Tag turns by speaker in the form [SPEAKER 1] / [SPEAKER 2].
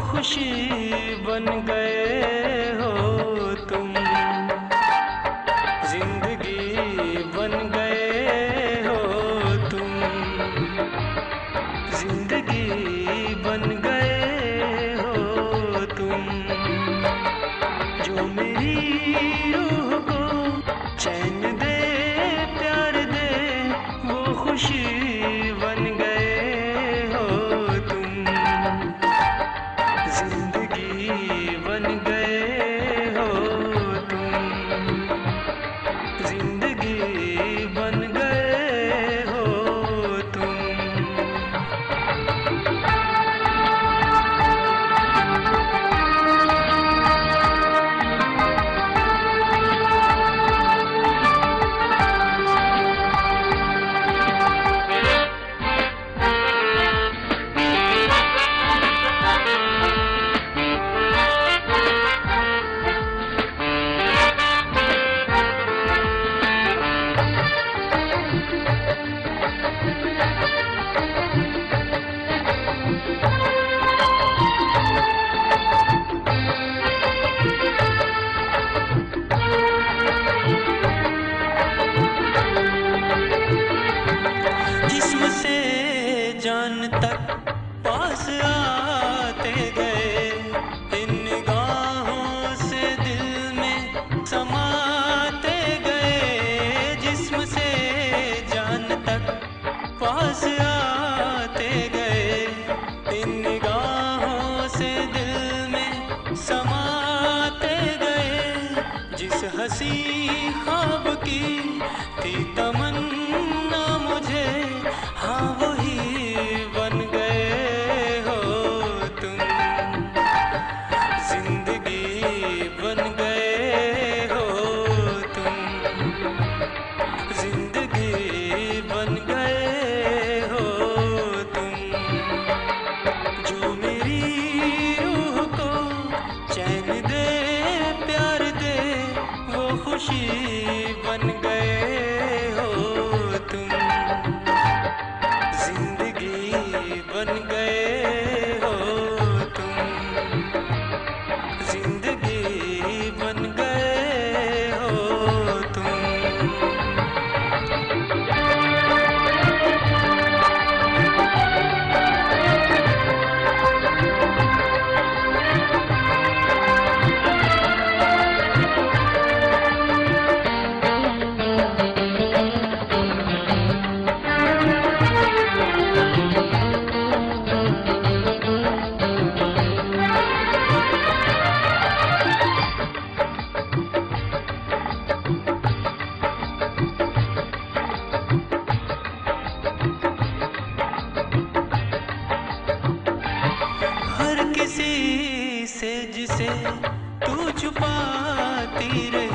[SPEAKER 1] खुशी बन गए हो तुम, जिंदगी बन गए हो तुम, जिंदगी बन गए हो तुम। जो मेरी रूह को चैन दे, प्यार दे, वो खुशी बन गए हो तुम, जिंदगी बन गए हो तुम, जिंदगी बन गए हो तुम। जान तक पास आते गए, इन निगाहों से दिल में समाते गए। जिस्म से जान तक पास आते गए, इन निगाहों से दिल में समाते गए। जिस हंसी ख्वाब की थी तमन्ना मुझे, हाँ वही बन गए हो तुम, जिंदगी बन गए हो तुम, जिंदगी बन गए हो तुम। जो मेरी रूह को चैन दे, प्यार दे, वो खुशी बन गए हो तुम, जिंदगी बन गए हो तुम, जिंदगी बन गए हो तुम। किसी से जिसे तू छुपाती रही,